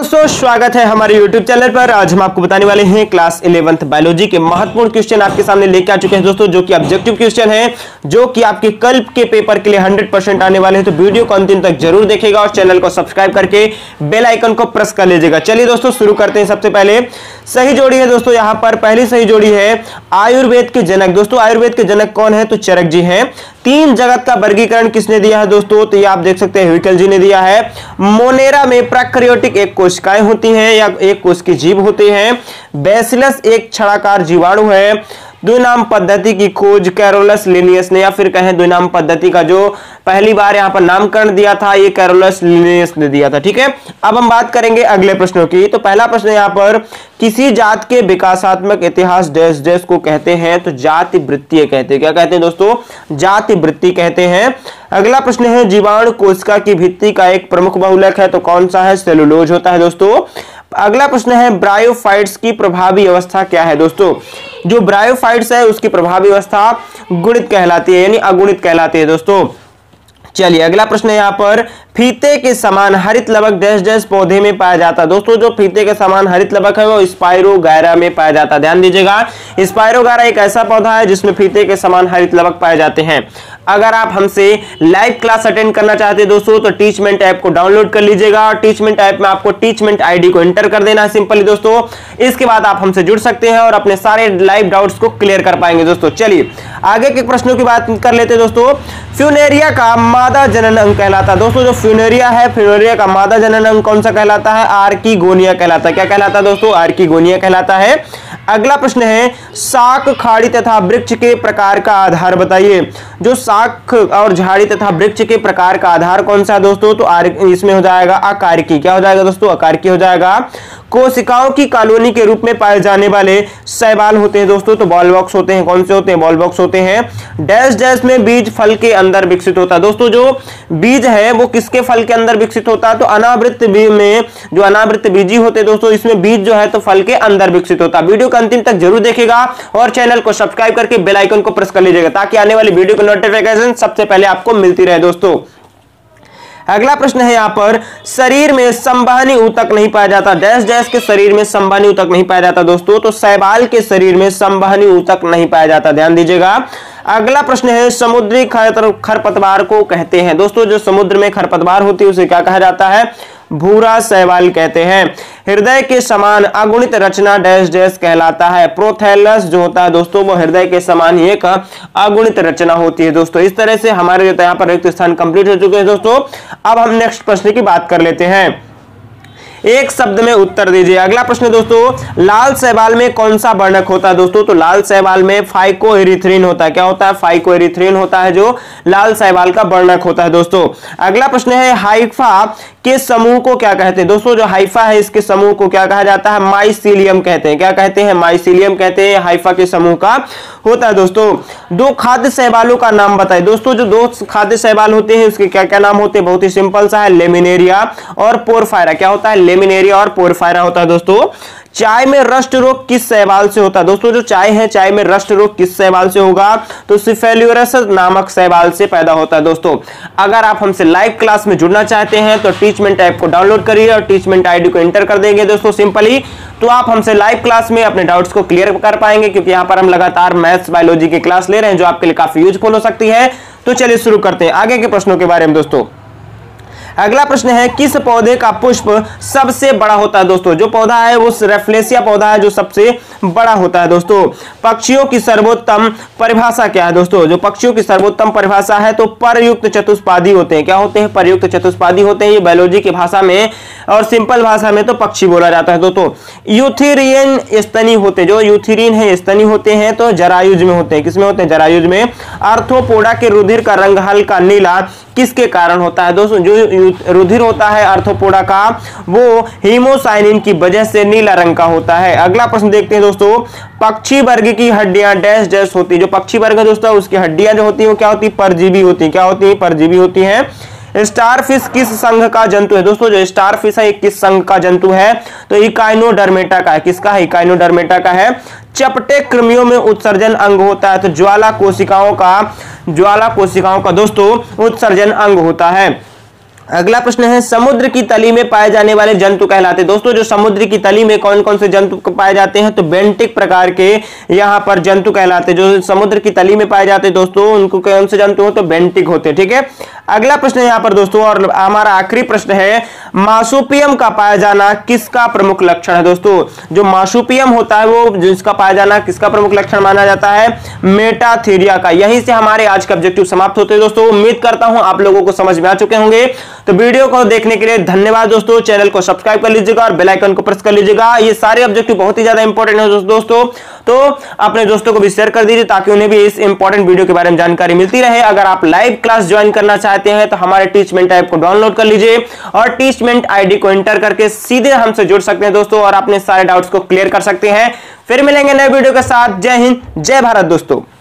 दोस्तों, स्वागत है हमारे YouTube चैनल पर। आज हम आपको बताने वाले हैं क्लास 11th बायोलॉजी के महत्वपूर्ण क्वेश्चन आपके सामने लेके आ चुके हैं दोस्तों, जो कि ऑब्जेक्टिव क्वेश्चन है, जो कि आपके कल के पेपर के लिए 100% आने वाले हैं। तो वीडियो को अंतिम तक जरूर देखिएगा और चैनल को सब्सक्राइब करके बेल आइकन को प्रेस कर लीजिएगा। चलिए दोस्तों शुरू करते हैं। सबसे पहले सही जोड़ी है दोस्तों, यहाँ पर पहली सही जोड़ी है आयुर्वेद के जनक। दोस्तों आयुर्वेद के जनक कौन है? तो चरक जी हैं। तीन जगत का वर्गीकरण किसने दिया है दोस्तों? तो ये आप देख सकते हैं ह्यूकेल जी ने दिया है। मोनेरा में प्रोकैरियोटिक एक कोशिकाएं होती हैं या एक कोश की जीव होते हैं। बैसिलस एक छड़ाकार जीवाणु है। द्विनाम पद्धति की खोज कैरोलस लिनियस ने, या फिर कहें द्विनाम पद्धति का जो पहली बार यहां पर नामकरण दिया था ये कैरोलस लिनियस ने दिया था। ठीक है, अब हम बात करेंगे अगले प्रश्नों की। तो पहला प्रश्न यहां पर, किसी जात के विकासात्मक इतिहास डैश डैश को कहते हैं? तो जाति वृत्तीय कहते हैं। क्या कहते हैं दोस्तों? जाति वृत्ति कहते हैं। अगला प्रश्न है, जीवाणु कोशिका की भित्ति का एक प्रमुख बहुलक है, तो कौन सा है? सेलुलोज होता है दोस्तों। अगला प्रश्न है, ब्रायोफाइट्स की प्रभावी अवस्था क्या है? दोस्तों जो ब्रायोफाइट्स है उसकी प्रभावी अवस्था गुणित कहलाती है, यानी अगुणित कहलाती है दोस्तों। चलिए अगला प्रश्न है यहाँ पर, फीते के समान हरित लवक डैश डैश पौधे में पाया जाता है? दोस्तों जो फीते के समान हरित लवक है वो स्पाइरोगायरा में पाया जाता है। ध्यान दीजिएगा, स्पाइरोगायरा एक ऐसा पौधा है जिसमें फीते के समान हरित लवक पाए जाते हैं। अगर आप हमसे लाइव क्लास अटेंड करना चाहते हैं दोस्तों, तो टीचमेंट ऐप को डाउनलोड कर लीजिएगा और टीचमेंट ऐप में आपको टीचमेंट आईडी को एंटर कर देना है सिंपली दोस्तों। इसके बाद आप हमसे जुड़ सकते हैं और अपने सारे लाइव डाउट्स को क्लियर कर पाएंगे दोस्तों। चलिए आगे के प्रश्नों की बात कर लेते हैं दोस्तों। फ्यूनेरिया का मादा जनन अंग कहलाता है? दोस्तों जो फ्यूनेरिया है, फ्यूनेरिया का मादा जनन अंग कौन सा कहलाता है? आर्किगोनिया कहलाता है। क्या कहलाता है दोस्तों? आर्किगोनिया कहलाता है। अगला प्रश्न है, शाक, खाड़ी तथा वृक्ष के प्रकार का आधार बताइए। जो शाक और झाड़ी तथा वृक्ष के प्रकार का आधार कौन सा है दोस्तों? तो इसमें हो जाएगा अकार्की। क्या हो जाएगा दोस्तों? अकार्की हो जाएगा। कोशिकाओं की कॉलोनी के रूप में पाए जाने वाले शैवाल होते हैं दोस्तों, तो बॉल बॉक्स होते हैं। कौन से होते हैं? बॉल बॉक्स होते हैं। डैश डैश में बीज फल के अंदर विकसित होता है। दोस्तों जो बीज है वो किसके फल के अंदर विकसित होता है? तो अनावृत में जो अनावृत बीजी होते हैं दोस्तों, इसमें बीज जो है तो फल के अंदर विकसित होता है। वीडियो को अंतिम तक जरूर देखिएगा और चैनल को सब्सक्राइब करके बेल आइकन को प्रेस कर लीजिएगा, ताकि आने वाली वीडियो की नोटिफिकेशन सबसे पहले आपको मिलती रहे दोस्तों। अगला प्रश्न है यहाँ पर, शरीर में संवहनी ऊतक नहीं पाया जाता। डैश डैश के शरीर में संवहनी ऊतक नहीं पाया जाता दोस्तों, तो शैवाल के शरीर में संवहनी ऊतक नहीं पाया जाता। ध्यान दीजिएगा। अगला प्रश्न है, समुद्री खरपतवार को कहते हैं? दोस्तों जो समुद्र में खरपतवार होती है उसे क्या कहा जाता है? भूरा शैवाल कहते हैं। हृदय के समान अगुणित रचना डैश डैश कहलाता है? प्रोथैलस जो होता है दोस्तों वो हृदय के समान ही एक अगुणित रचना होती है दोस्तों। इस तरह से हमारे यहाँ पर रिक्त स्थान कंप्लीट हो चुके हैं दोस्तों। अब हम नेक्स्ट प्रश्न की बात कर लेते हैं। एक शब्द में उत्तर दीजिए। अगला प्रश्न दोस्तों, लाल शैवाल में कौन सा वर्णक होता है दोस्तों? तो लाल शैवाल में फाइकोएरिथ्रिन होता है। क्या होता है? फाइकोएरिथ्रिन होता है जो लाल शैवाल का वर्णक होता है दोस्तों। अगला प्रश्न है, हाइफा के समूह को क्या कहते हैं? दोस्तों जो हाइफा है इसके समूह को क्या कहा जाता है? माइसीलियम कहते हैं। क्या कहते हैं? माइसीलियम कहते हैं। हाइफा के समूह का होता है दोस्तों। दो खाद्य शैवालों का नाम बताइए। दोस्तों जो दो खाद्य शैवाल होते हैं उसके क्या क्या नाम होते हैं? बहुत ही सिंपल सा है, लेमिनेरिया और पोरफायरा। क्या होता है? लेमिनेरिया और पोरफायरा होता है दोस्तों। चाय में रस्ट रोग किस शैवाल से होता है? दोस्तों जो चाय है, चाय में रस्ट रोग किस शैवाल से होगा? तो सिफेल्यूरस नामक शैवाल से पैदा होता है दोस्तों। अगर आप हमसे लाइव क्लास में जुड़ना चाहते हैं तो टीचमेंट ऐप को डाउनलोड करिए और टीचमेंट आईडी को एंटर कर देंगे दोस्तों सिंपली, तो आप हमसे लाइव क्लास में अपने डाउट्स को क्लियर कर पाएंगे, क्योंकि यहाँ पर हम लगातार मैथ्स बायोलॉजी की क्लास ले रहे हैं जो आपके लिए काफी यूजफुल हो सकती है। तो चलिए शुरू करते हैं आगे के प्रश्नों के बारे में दोस्तों। अगला प्रश्न है, किस पौधे का पुष्प सबसे बड़ा होता है? दोस्तों जो पौधा है वो रेफ्लेसिया पौधा है जो सबसे बड़ा होता है दोस्तों। पक्षियों की सर्वोत्तम परिभाषा क्या है? दोस्तों जो पक्षियों की सर्वोत्तम परिभाषा है तो परयुक्त चतुष्पादी होते हैं। क्या होते हैं? परयुक्त चतुष्पादी होते हैं। ये बायोलॉजी की भाषा में और सिंपल भाषा में तो पक्षी बोला जाता है दोस्तों। यूथेरियन स्तनी होते हैं। जो यूथेरियन है स्तनी होते हैं तो जरायुज में होते हैं। किसमें होते हैं? जरायुज में। आर्थ्रोपोडा के रुधिर का रंग हल्का नीला किसके कारण होता है? दोस्तों जो रुधिर होता है आर्थ्रोपोडा का वो हीमोसाइनिन की वजह से नीला रंग का होता है। अगला प्रश्न देखते हैं दोस्तों, पक्षी वर्ग की हड्डियां डैश डैश होती है। जो पक्षी वर्ग है दोस्तों उसकी हड्डियां जो होती है वो क्या होती है? परजीवी होती है। क्या होती है? परजीवी होती है। स्टारफिश किस संघ का जंतु है? दोस्तों जो स्टारफिश है किस संघ का जंतु है? तो इकाइनोडर्मेटा का है। किसका है? इकाइनोडर्मेटा का है। चपटे कृमियों में उत्सर्जन अंग होता है तो ज्वाला कोशिकाओं का दोस्तों उत्सर्जन अंग होता है। अगला प्रश्न है समुद्र की तली में पाए जाने वाले जंतु कहलाते हैं। दोस्तों जो समुद्र की तली में कौन कौन से जंतु पाए जाते हैं, तो बेंटिक प्रकार के यहां पर जंतु कहलाते हैं। जो समुद्र की तली में पाए जाते हैं दोस्तों उनको कौन से जंतु हो, तो बेंटिक होते हैं। ठीक है, अगला प्रश्न यहां पर दोस्तों और हमारा आखिरी प्रश्न है मार्सुपियम का पाया जाना किसका प्रमुख लक्षण है। दोस्तों जो मार्सुपियम होता है वो जिसका पाया जाना किसका प्रमुख लक्षण माना जाता है, मेटाथेरिया का। यहीं से हमारे आज के ऑब्जेक्टिव समाप्त होते हैं। दोस्तों उम्मीद करता हूं आप लोगों को समझ में आ चुके होंगे। तो वीडियो को देखने के लिए धन्यवाद दोस्तों। चैनल को सब्सक्राइब कर लीजिएगा और बेल आइकन को प्रेस कर लीजिएगा। ये सारे ऑब्जेक्टिव बहुत ही ज्यादा इंपॉर्टेंट है दोस्तों, तो अपने दोस्तों को भी शेयर कर दीजिए ताकि उन्हें भी इस इंपॉर्टेंट वीडियो के बारे में जानकारी मिलती रहे। अगर आप लाइव क्लास ज्वाइन करना चाहते हैं तो हमारे टीचमेंट ऐप को डाउनलोड कर लीजिए और टीचमेंट आईडी को एंटर करके सीधे हमसे जुड़ सकते हैं दोस्तों और अपने सारे डाउट्स को क्लियर कर सकते हैं। फिर मिलेंगे नए वीडियो के साथ। जय हिंद, जय भारत दोस्तों।